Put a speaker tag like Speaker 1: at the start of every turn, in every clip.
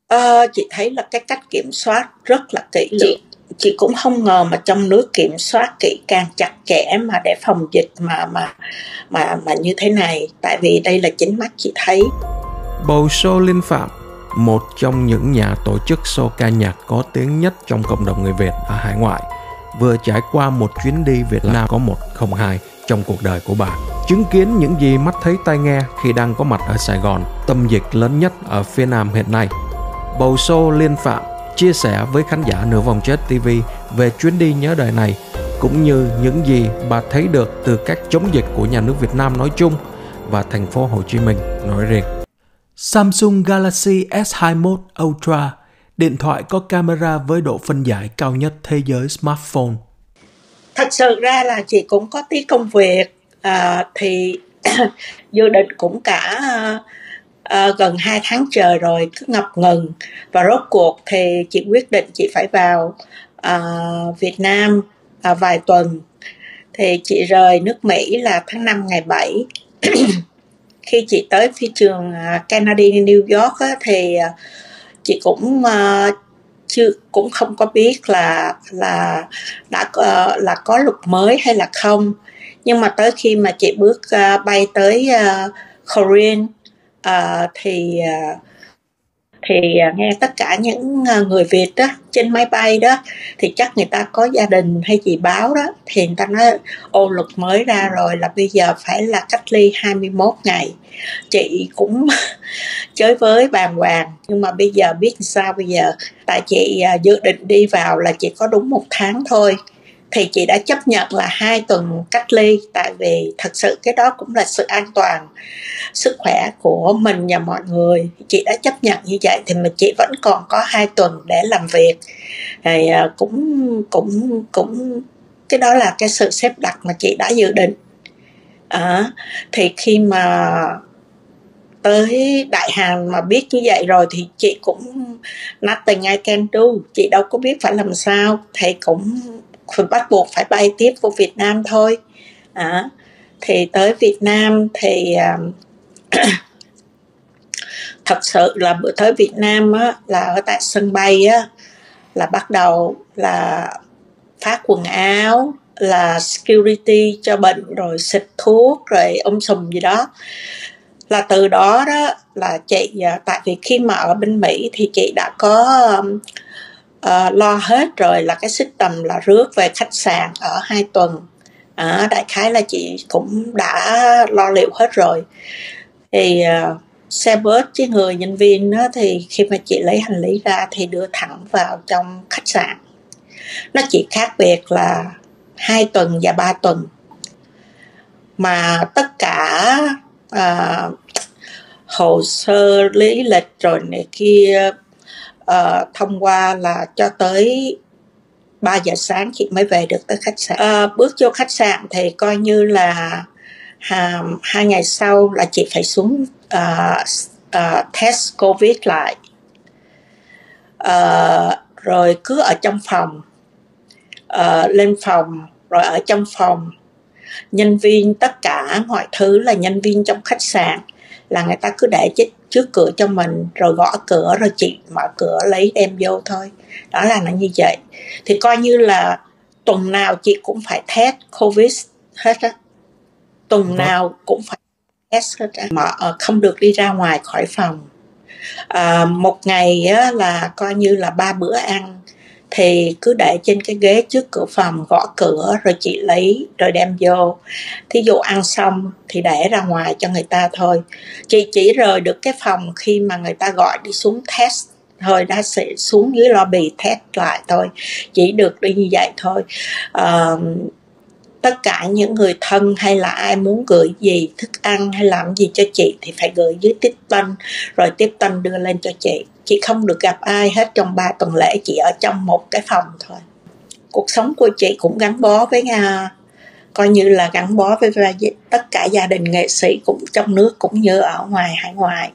Speaker 1: Chị thấy là cái cách kiểm soát rất là kỹ lưỡng. Chị cũng không ngờ mà trong nước kiểm soát kỹ càng chặt chẽ mà để phòng dịch mà như thế này, tại vì đây là chính mắt chị thấy.
Speaker 2: Bầu Show Linh Phạm, một trong những nhà tổ chức show ca nhạc có tiếng nhất trong cộng đồng người Việt ở hải ngoại, vừa trải qua một chuyến đi Việt Nam có 102 trong cuộc đời của bà. Chứng kiến những gì mắt thấy tai nghe khi đang có mặt ở Sài Gòn, tâm dịch lớn nhất ở phía Nam hiện nay. Bầu Show Liên Phạm chia sẻ với khán giả Nửa Vòng Chết TV về chuyến đi nhớ đời này, cũng như những gì bà thấy được từ cách chống dịch của nhà nước Việt Nam nói chung và thành phố Hồ Chí Minh nói riêng. Samsung Galaxy S21 Ultra, điện thoại có camera với độ phân giải cao nhất thế giới smartphone.
Speaker 1: Thật sự ra là chị cũng có tí công việc, thì dự định cũng cả gần 2 tháng trời rồi, cứ ngập ngừng. Và rốt cuộc thì chị quyết định chị phải vào Việt Nam vài tuần. Thì chị rời nước Mỹ là tháng 5 ngày 7. Khi chị tới phi trường Kennedy New York á, thì chị cũng không có biết là có luật mới hay là không. Nhưng mà tới khi mà chị bước bay tới Korean, thì nghe tất cả những người Việt đó trên máy bay đó, thì chắc người ta có gia đình hay gì báo đó, thì người ta nói luật mới ra rồi là bây giờ phải là cách ly 21 ngày. Chị cũng chới với bàng hoàng, nhưng mà bây giờ biết sao bây giờ, tại chị dự định đi vào là chỉ có đúng 1 tháng thôi, thì chị đã chấp nhận là 2 tuần cách ly, tại vì thật sự cái đó cũng là sự an toàn sức khỏe của mình và mọi người. Chị đã chấp nhận như vậy thì mà chị vẫn còn có 2 tuần để làm việc. Thì cũng cái đó là cái sự xếp đặt mà chị đã dự định. Thì khi mà tới Đại Hàn mà biết như vậy rồi thì chị cũng nothing I can do, chị đâu có biết phải làm sao, thì cũng bắt buộc phải bay tiếp vô Việt Nam thôi. Thì tới Việt Nam thì thật sự là bữa tới Việt Nam á, là ở tại sân bay á, là bắt đầu là phát quần áo, là security cho bệnh, rồi xịt thuốc, rồi sùm gì đó. Là từ đó đó là chị, tại vì khi mà ở bên Mỹ thì chị đã có lo hết rồi, là cái system là rước về khách sạn ở 2 tuần. Đại khái là chị cũng đã lo liệu hết rồi. Thì xe bus với người nhân viên đó, thì khi mà chị lấy hành lý ra thì đưa thẳng vào trong khách sạn. Nó chỉ khác biệt là 2 tuần và 3 tuần. Mà tất cả hồ sơ lý lịch rồi này kia thông qua là cho tới 3 giờ sáng chị mới về được tới khách sạn. Bước vô khách sạn thì coi như là 2 ngày sau là chị phải xuống test COVID lại. Rồi cứ ở trong phòng, lên phòng, rồi ở trong phòng, nhân viên tất cả mọi thứ là nhân viên trong khách sạn là người ta cứ để trước cửa cho mình, rồi gõ cửa, rồi chị mở cửa lấy đem vô thôi. Đó là nó như vậy. Thì coi như là tuần nào chị cũng phải test COVID hết á. Tuần nào cũng phải test hết á. Mà không được đi ra ngoài khỏi phòng. Một ngày á, là coi như là 3 bữa ăn, thì cứ để trên cái ghế trước cửa phòng, gõ cửa, rồi chị lấy rồi đem vô. Thí dụ ăn xong thì để ra ngoài cho người ta thôi. Chị chỉ rời được cái phòng khi mà người ta gọi đi xuống test thôi, đã sẽ xuống dưới lobby test lại thôi, chỉ được đi như vậy thôi. Tất cả những người thân hay là ai muốn gửi gì, thức ăn hay làm gì cho chị thì phải gửi dưới tiếp tân, rồi tiếp tân đưa lên cho chị. Chị không được gặp ai hết trong 3 tuần lễ, chị ở trong một cái phòng thôi. Cuộc sống của chị cũng gắn bó với coi như là gắn bó với tất cả gia đình nghệ sĩ cũng trong nước cũng như ở ngoài hải ngoại.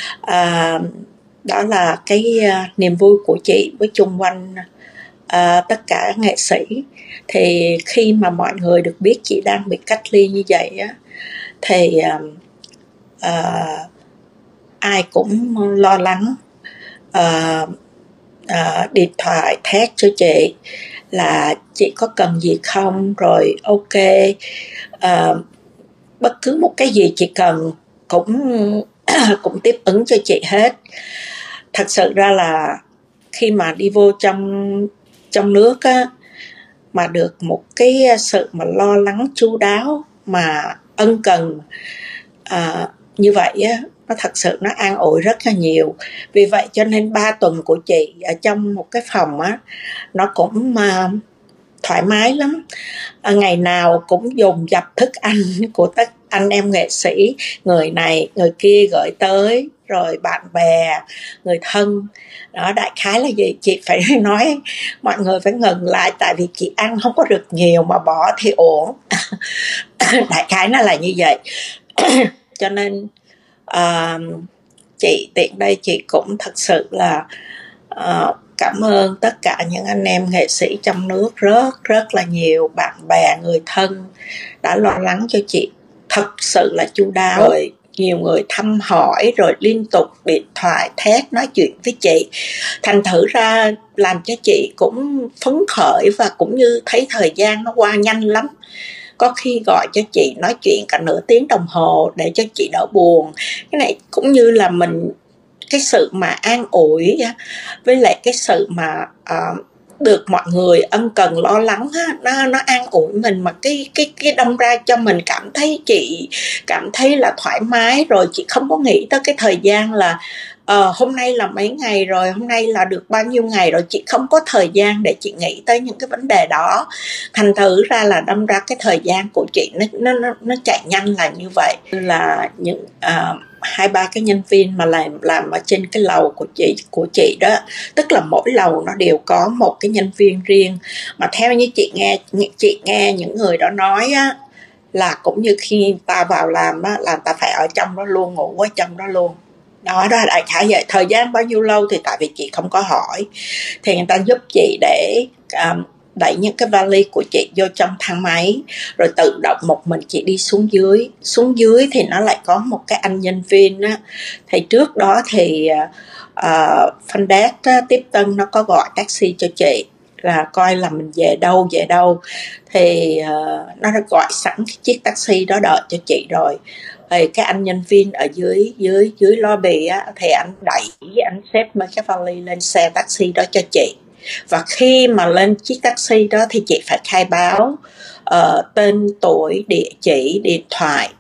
Speaker 1: Đó là cái niềm vui của chị với chung quanh tất cả nghệ sĩ. Thì khi mà mọi người được biết chị đang bị cách ly như vậy á, thì ai cũng lo lắng. điện thoại thét cho chị là chị có cần gì không, rồi ok, bất cứ một cái gì chị cần cũng tiếp ứng cho chị hết. Thật sự ra là khi mà đi vô trong nước á, mà được một cái sự mà lo lắng chu đáo mà ân cần như vậy á, nó thật sự nó an ủi rất là nhiều. Vì vậy cho nên 3 tuần của chị ở trong một cái phòng á, nó cũng thoải mái lắm. Ngày nào cũng dồn dập thức ăn của tất anh em nghệ sĩ, người này người kia gửi tới, rồi bạn bè, người thân. Đó, đại khái là gì? Chị phải nói mọi người phải ngừng lại, tại vì chị ăn không có được nhiều mà bỏ thì uổng. Đại khái nó là như vậy. Cho nên chị tiện đây chị cũng thật sự là cảm ơn tất cả những anh em nghệ sĩ trong nước rất là nhiều, bạn bè, người thân đã lo lắng cho chị thật sự là chu đáo. Rồi nhiều người thăm hỏi, rồi liên tục điện thoại thét nói chuyện với chị, thành thử ra làm cho chị cũng phấn khởi và cũng như thấy thời gian nó qua nhanh lắm. Có khi gọi cho chị nói chuyện cả nửa tiếng đồng hồ để cho chị đỡ buồn. Cái này cũng như là mình, cái sự mà an ủi với lại cái sự mà được mọi người ân cần lo lắng á, nó an ủi mình, mà cái đâm ra cho mình cảm thấy chị cảm thấy là thoải mái. Rồi chị không có nghĩ tới cái thời gian là hôm nay là mấy ngày rồi, hôm nay là được bao nhiêu ngày rồi, chị không có thời gian để chị nghĩ tới những cái vấn đề đó. Thành thử ra là đâm ra cái thời gian của chị nó chạy nhanh là như vậy. Là những 2-3 cái nhân viên mà làm ở trên cái lầu của chị đó, tức là mỗi lầu nó đều có một cái nhân viên riêng. Mà theo như chị nghe những người đó nói á, là cũng như khi ta vào làm á, là ta phải ở trong đó luôn, ngủ ở trong đó luôn. Đó là đại khái vậy. Thời gian bao nhiêu lâu thì tại vì chị không có hỏi, thì người ta giúp chị để đẩy những cái vali của chị vô trong thang máy, rồi tự động một mình chị đi xuống dưới thì nó lại có một cái anh nhân viên á. Thì trước đó thì Phân Đát Tiếp Tân nó có gọi taxi cho chị, là coi là mình về đâu thì nó đã gọi sẵn cái chiếc taxi đó đợi cho chị rồi. Thì cái anh nhân viên ở dưới lobby á, thì anh xếp mấy cái vali lên xe taxi đó cho chị. Và khi mà lên chiếc taxi đó thì chị phải khai báo tên, tuổi, địa chỉ, điện thoại,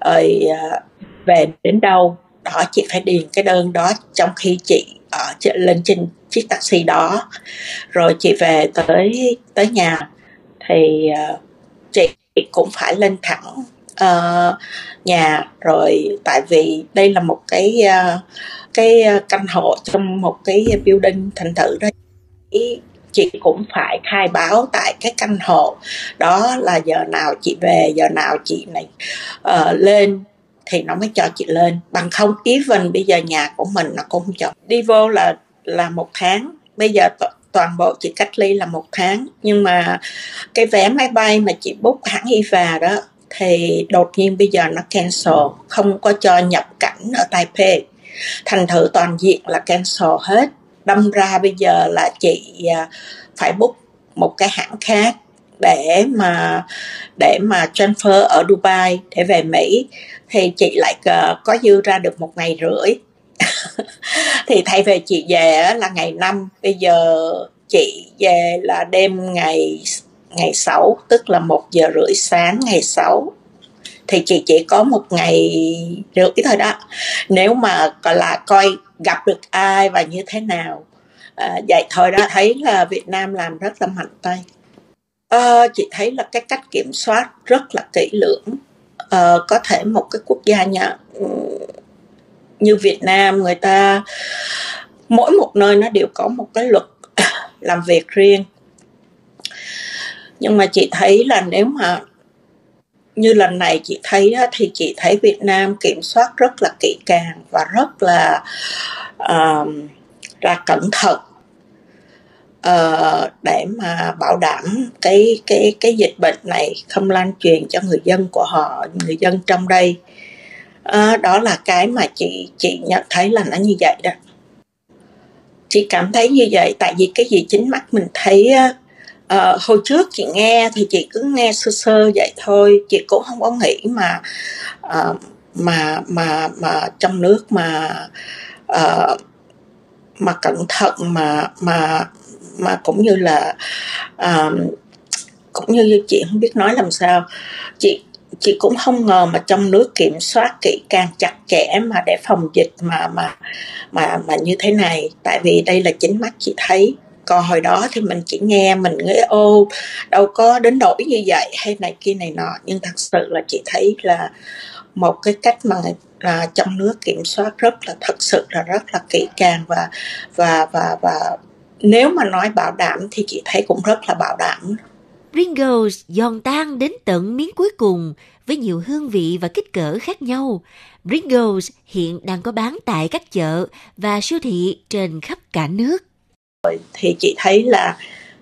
Speaker 1: về đến đâu đó. Chị phải điền cái đơn đó trong khi chị lên trên chiếc taxi đó. Rồi chị về tới nhà thì chị cũng phải lên thẳng nhà. Rồi tại vì đây là một cái căn hộ trong một cái building, thành thử đó chị cũng phải khai báo tại cái căn hộ đó là giờ nào chị về, giờ nào chị này lên thì nó mới cho chị lên. Bằng không even bây giờ nhà của mình nó cũng không cho. Đi vô là 1 tháng. Bây giờ toàn bộ chị cách ly là 1 tháng. Nhưng mà cái vé máy bay mà chị book hãng Eva đó thì đột nhiên bây giờ nó cancel, không có cho nhập cảnh ở Taipei. Thành thử toàn diện là cancel hết. Đâm ra bây giờ là chị phải book một cái hãng khác để mà transfer ở Dubai để về Mỹ. Thì chị lại có dư ra được 1 ngày rưỡi. Thì thay vì chị về là ngày 5, bây giờ chị về là đêm ngày 6, tức là 1:30 sáng ngày 6. Thì chị chỉ có 1 ngày rưỡi thôi đó. Nếu mà coi gặp được ai và như thế nào. Vậy thôi đó, thấy là Việt Nam làm rất là mạnh tay. Chị thấy là cái cách kiểm soát rất là kỹ lưỡng. Có thể một cái quốc gia như Việt Nam, người ta mỗi một nơi nó đều có một cái luật làm việc riêng. Nhưng mà chị thấy là nếu mà như lần này chị thấy thì chị thấy Việt Nam kiểm soát rất là kỹ càng và rất là cẩn thận để mà bảo đảm cái dịch bệnh này không lan truyền cho người dân của họ, người dân trong đây. Đó là cái mà chị nhận thấy là nó như vậy đó. Chị cảm thấy như vậy, tại vì cái gì chính mắt mình thấy á, hồi trước chị nghe thì chị cứ nghe sơ sơ vậy thôi, chị cũng không có nghĩ ờ, mà trong nước ờ, mà cẩn thận mà cũng như là cũng như chị không biết nói làm sao. Chị cũng không ngờ mà trong nước kiểm soát kỹ càng chặt chẽ mà để phòng dịch mà như thế này, tại vì đây là chính mắt chị thấy. Còn hồi đó thì mình chỉ nghe mình nghĩ đâu có đến nỗi như vậy hay này kia này nọ, nhưng thật sự là chị thấy là một cái cách mà trong nước kiểm soát thật sự là rất là kỹ càng và nếu mà nói bảo đảm thì chị thấy cũng rất là bảo đảm.
Speaker 3: Pringles giòn tan đến tận miếng cuối cùng với nhiều hương vị và kích cỡ khác nhau. Pringles hiện đang có bán tại các chợ và siêu thị trên khắp cả nước.
Speaker 1: Thì chị thấy là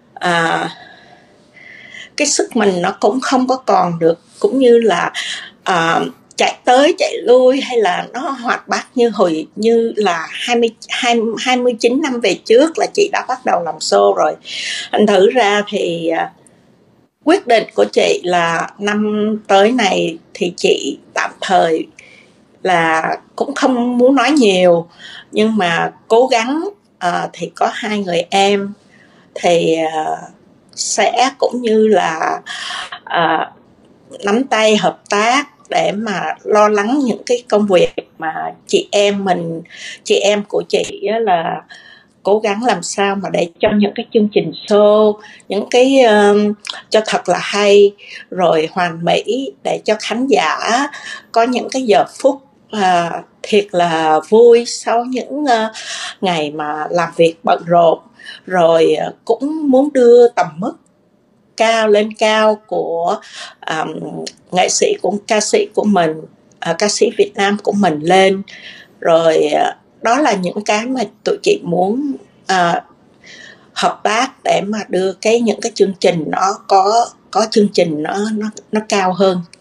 Speaker 1: cái sức mình nó cũng không có còn được, cũng như là chạy tới chạy lui hay là nó hoạt bát như là 29 năm về trước là chị đã bắt đầu làm show rồi. Thành thử ra thì quyết định của chị là năm tới này thì chị tạm thời là cũng không muốn nói nhiều, nhưng mà cố gắng thì có 2 người em thì sẽ cũng như là nắm tay hợp tác để mà lo lắng những cái công việc mà chị em của chị là cố gắng làm sao mà để cho những cái chương trình show, những cái cho thật là hay rồi hoàn mỹ, để cho khán giả có những cái giờ phút thiệt là vui sau những ngày mà làm việc bận rộn. Rồi cũng muốn đưa tầm mức lên cao của ca sĩ của mình, ca sĩ Việt Nam của mình lên. Rồi đó là những cái mà tụi chị muốn hợp tác để mà đưa những cái chương trình nó có chương trình nó cao hơn.